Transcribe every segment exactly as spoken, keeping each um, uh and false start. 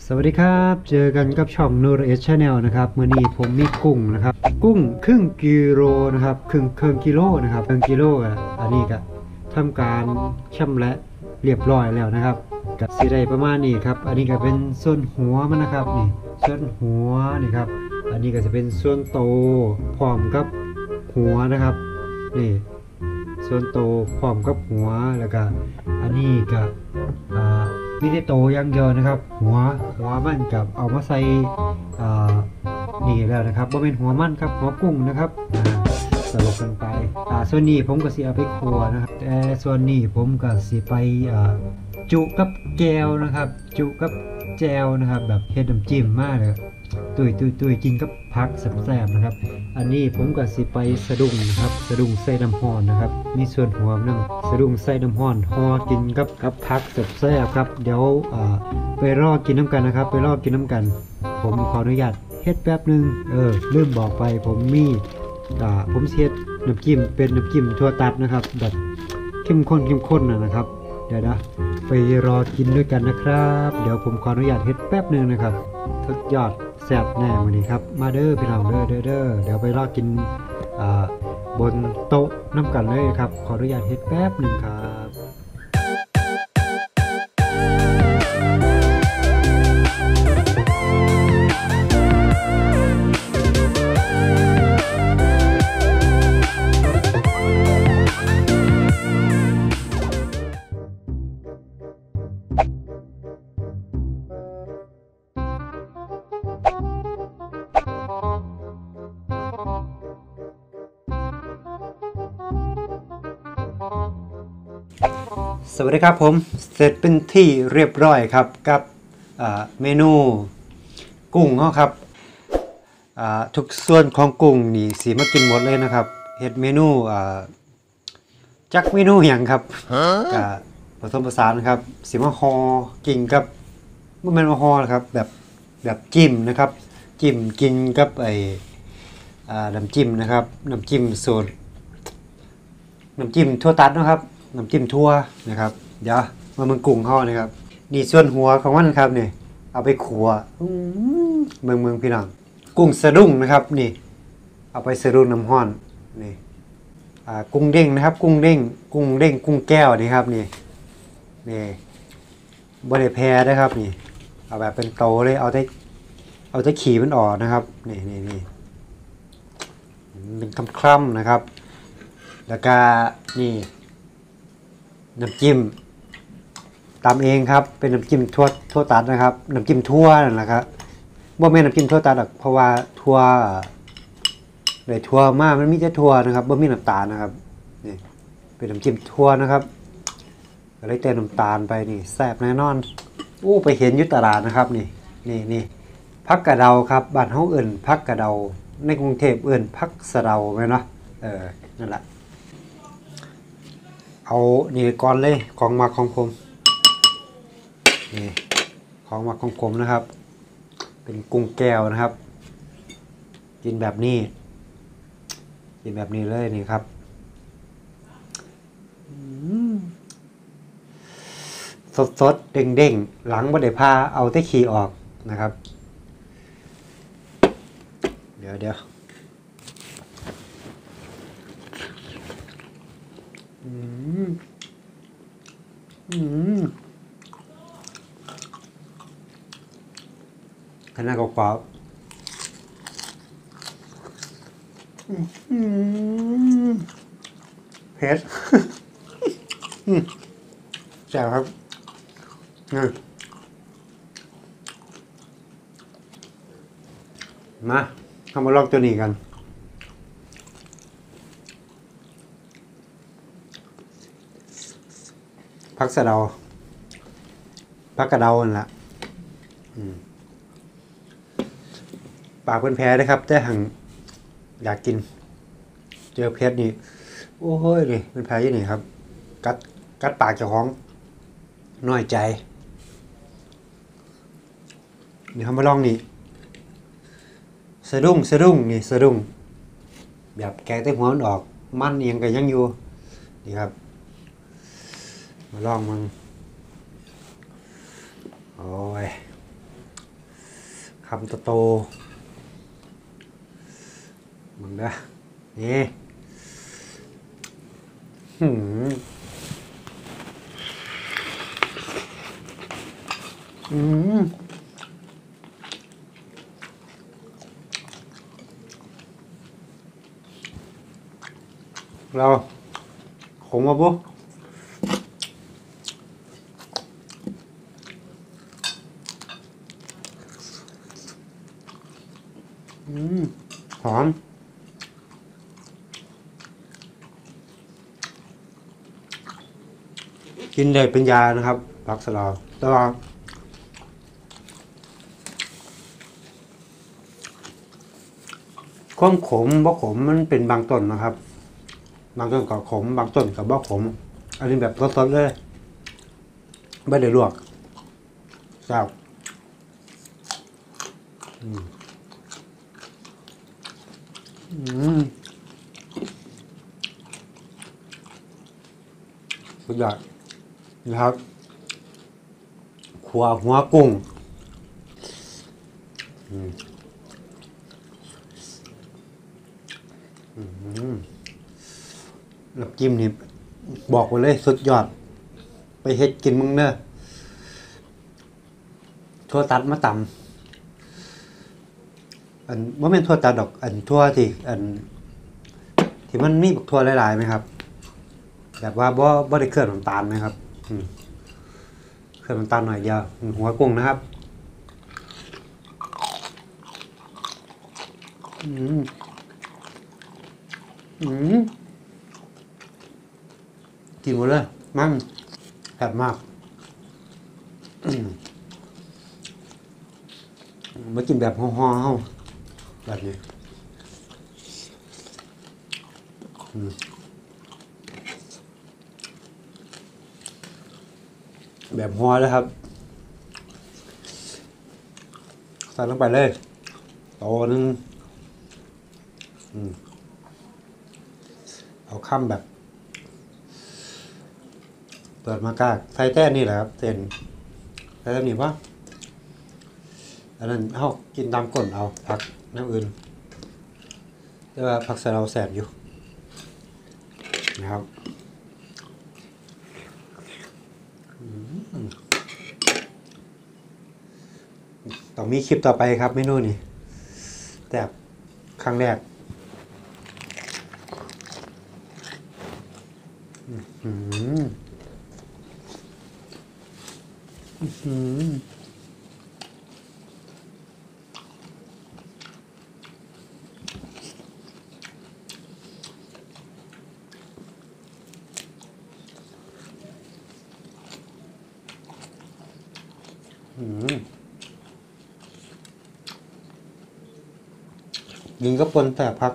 สวัสดีครับเจอกันกับช่อง Nur Ed Channel นะครับมื้อนี้ผมมีกุ้งนะครับกุ้งครึ่งกิโลนะครับครึ่งครึ่งกิโลนะครับครึ่งกิโลอ่ะอันนี้ก็ทำการชำระเรียบร้อยแล้วนะครับกับสีได้ประมาณนี้ครับอันนี้ก็เป็นส่วนหัวมันนะครับนี่ส่วนหัวนี่ครับอันนี้ก็จะเป็นส่วนโตพร้อมกับหัวนะครับนี่ส่วนโตพร้อมกับหัวแล้วก็อันนี้ก็อ่ามีแต่โตอย่างเดียวนะครับหัวหัวมันกับเอามาใส่อ่านี่แล้วนะครับบ่เป็นหัวมันครับหัวกุ้งนะครับอ่าสลบกันไปอ่าส่วนนี้ผมก็สิเอาไปคั่วนะครับแต่ส่วนนี้ผมก็สิไปอ่าจุกับแก้วนะครับจุกับแจวนะครับแบบเฮ็ดน้ำจิ้มมากเลยตุยตุยตุยกินกับผักแซ่บๆนะครับอันนี้ผมก็สิไปสะดุ้งนะครับสะดุ้งใส่น้ำร้อนนะครับมีส่วนหัวมันสะดุ้งใส่น้ำร้อนห่อกินกับกับผักแซ่บๆครับเดี๋ยวอ่าไปรอกินน้ำกันนะครับไปรอกินน้ำกันผมขออนุญาตเฮ็ดแป๊บนึงเออลืมบอกไปผมมีอ่าผมเฮ็ดน้ำจิ้มเป็นน้ำจิ้มถั่วตัดนะครับแบบเข้มข้นเข้มข้นนะครับเดี๋ยวนะไปรอกินด้วยกันนะครับเดี๋ยวผมขออนุญาตเฮ็ดแป๊บนึงนะครับสุดยอดแซ่บแน่วันนี้ครับมาเด้อพี่น้องเด้อเด้อเด้อเดี๋ยวไปรอกินอ่าบนโต๊ะน้ำกันเลยครับขออนุญาตเฮ็ดแป๊บหนึ่งครับสวัสดีครับผมเสร็จเป็นที่เรียบร้อยครับกับเมนูกุ้งเขาครับทุกส่วนของกุ้งนี่สีมากินหมดเลยนะครับเฮ็ดเมนูจักเมนูอย่างครับกับผสมผสานครับสีมาฮอกินกับไม่เป็นมาฮอครับแบบแบบจิ้มนะครับจิ้มกินกับไอ้น้ำจิ้มนะครับน้ำจิ้มสูตรน้ำจิ้มทั่วตัดนะครับน้ำจิ้มทั่วนะครับเดี๋ยวมาเมืองกุ้งเขานะครับนี่ส่วนหัวของมันครับนี่เอาไปขัวเมืองเมืองพี่น้องกุ้งสะดุ้งนะครับนี่เอาไปสะดุ้งน้ำห้อนนี่กุ้งเด้งนะครับกุ้งเด้งกุ้งเด้งกุ้งแก้วนี่ครับนี่นี่บริแพรนะครับนี่เอาแบบเป็นโตเลยเอาแต่เอาแต่ขี่มันออกนะครับนี่นี่นี่เป็นคล้ำๆนะครับแล้วก็นี่น้ำจิ้มตามเองครับเป็นน้ำจิ้มทั่วทั่วตัดนะครับน้ำจิ้มทั่วนั่นแหละครับบ่แม่นน้ำจิ้มทั่วตัดหรอกเพราะว่าทั่วเลยทั่วมากมันมีแต่ทั่วนะครับบ่มีน้ำตาลนะครับนี่เป็นน้ำจิ้มทั่วนะครับก็เลยเติมน้ำตาลไปนี่แซ่บแน่นอนโอ้ไปเห็นยุตลาดนะครับนี่นี่นี่ผักกระเดาครับบ้านเฮาเอิ้นผักกระเดาในกรุงเทพเอิ้นผักสะเดาแม่นเนาะเออนั่นแหละเอานี่ก่อนเลยของมาของผมนี่ของมาของผมนะครับเป็นกุ้งแก้วนะครับกินแบบนี้กินแบบนี้เลยนี่ครับสดสดเด้งเด้งหลังบ่ได้พาเอาแต่ขี้ออกนะครับเดี๋ยวเดี๋ยวอืมอืมขนาดกรอบเผ็ดแซ่บครับนี่มาทำมาลองตัวนี้กันผักสะเดาผักกระเดานั่นแหละปากเป็นแผลนะครับแต่หังอยากกินเจอเพชรนี่โอ้ยนี่เป็นแผลยี่นี่ครับกัดกัดปากเจ้าของน้อยใจเดี๋ยวทำมาลองนี่สะดุ้งสะดุ้งนี่สะดุ้งแบบแกะแต่หัวมันออกมันเอียงกันยังอยู่นี่ครับมาลองมันโอ้ยคำโตๆมึงนะนี่หืมอืมเราขมมาปุ๊อืมหอมกินได้เป็นยานะครับผักสะเดาแต่ว่าความขมบ่ขมมันเป็นบางต้นนะครับบางต้นก็ขมบางต้นก็บ่ขมอันนี้แบบสดๆเลยไม่ได้ลวกแซ่บอืมอืมสุดยอดนะครับขัวหัวกุ้งอืมอืมน้ำจิ้มนี่บอกไว้เลยสุดยอดไปเฮ็ดกินมึงเนอะทั่วตัดมาตำอันว่าเป็นทั่วตัดดอกอันทั่วที่อันที่มันมีบักทั่วหลายๆไหมครับแบบว่าบ่บ่ได้เคลือบน้ำตาลนะครับอืมเคลือบน้ำตาลหน่อยเดียวหัวกุ้งนะครับอืมอืมกินหมดเลยมันแซ่บมากอืมมากินแบบห่อๆเฮาแบบนี้อืมแบบห่อเลยครับใส่ลงไปเลยโตนึงอืมเอาค่ำแบบเปิดมากากใส่แต้นี่แหละครับเส้นใส่แต้นี่ปะอันนั้นเอากินตามก้นเอาผักน้ำอื่นแต่ว่าผักใส่เราแสบอยู่นะครับต้องมีคลิปต่อไปครับเมนูนี้แต่ครั้งแรกอืมอืมอืมยิงก็ปนแต่พัก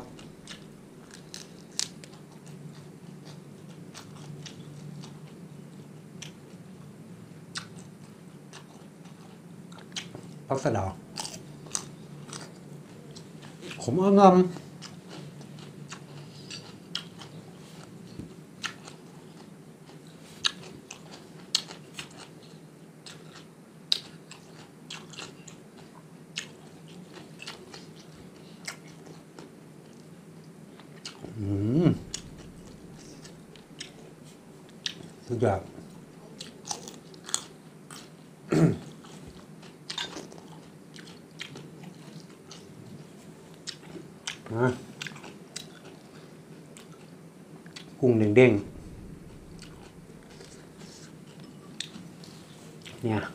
พักสะเดาขมเอางำอืมสุดยอดนะกุ้งเด้งๆเนี่ย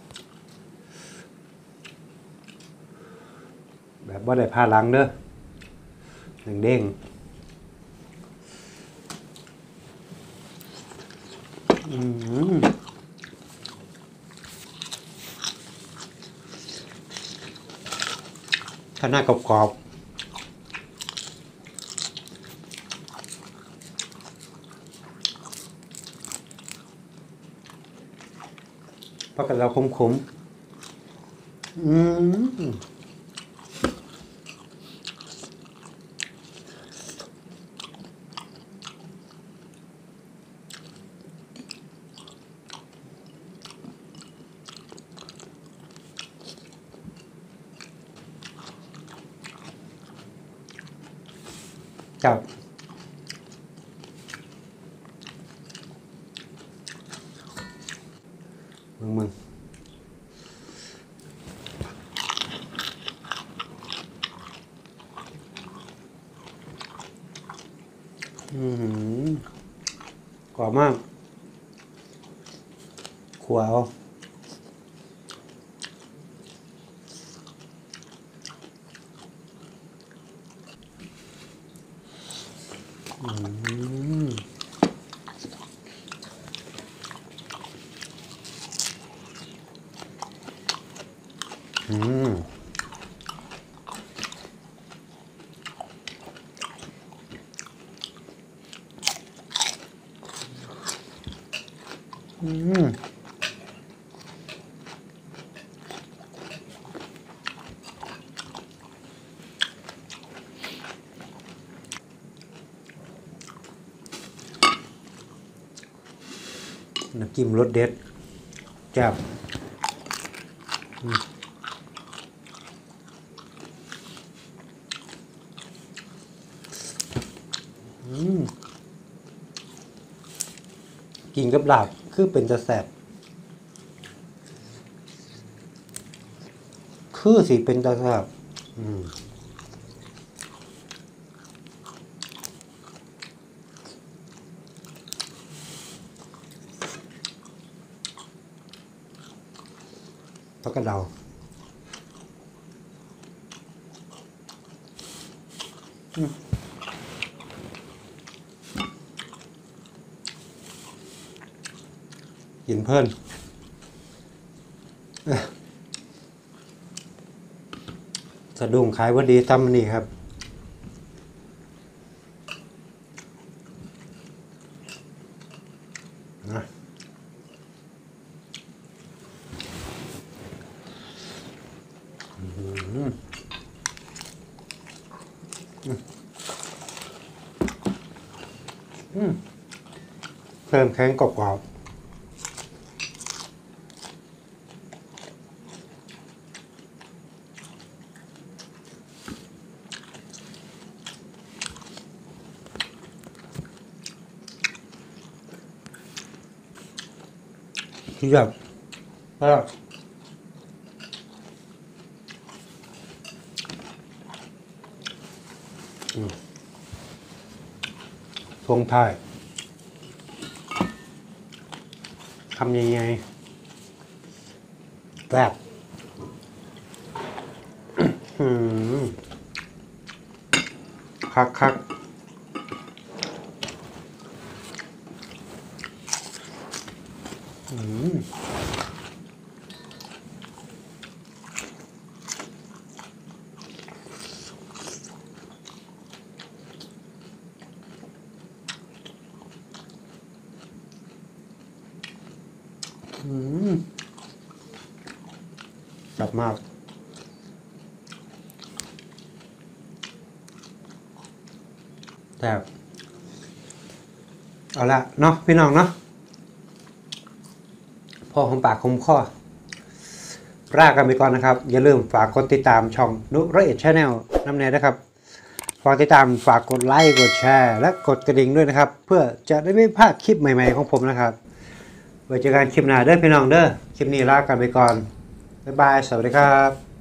แบบว่าได้พาล้างเด้อเด้งๆอืมถ้าหน้ากรอบๆเพราะกันเราขมๆอืมกับมึงมึงอืมกรอบมากขัวเอาอืมอืมอืมน้ำจิ้มรสเด็ดแจ่บกินกับลาบคือเป็นจะแสบคือสิเป็นจะแสบอืมแล้วก็เดากินเพิ่นสะดุ้งขายว่าดีตำนี่ครับนะเพิ่มแข็งกรอบที่แบบแล้วทวงท้ายทำยังไงแบบคักคักอืมอืมแบบมากแต่เอาละเนาะพี่น้องเนาะพอของปากคมคอลากันไปก่อนนะครับอย่าลืมฝากกดติดตามช่องนุร้อยเอ็ดชาแนลน้ำแน่นะครับฝากติดตามฝากกดไลค์กดแชร์และกดกระดิ่งด้วยนะครับเพื่อจะได้ไม่พลาดคลิปใหม่ๆของผมนะครับไว้เจอกันคลิปหน้าเด้อพี่น้องเด้อคลิปนี้ลากันไปก่อนบ๊ายบายสวัสดีครับ